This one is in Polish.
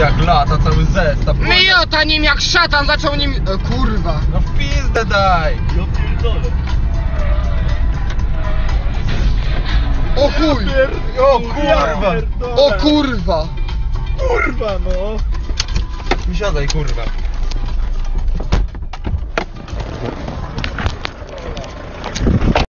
jak lata, cały zestaw. Miota nim jak szatan zaczął nim... kurwa. No w pizdę daj! Ja pierdolę. O chuj! O kurwa! O kurwa! Kurwa no! Siadaj kurwa.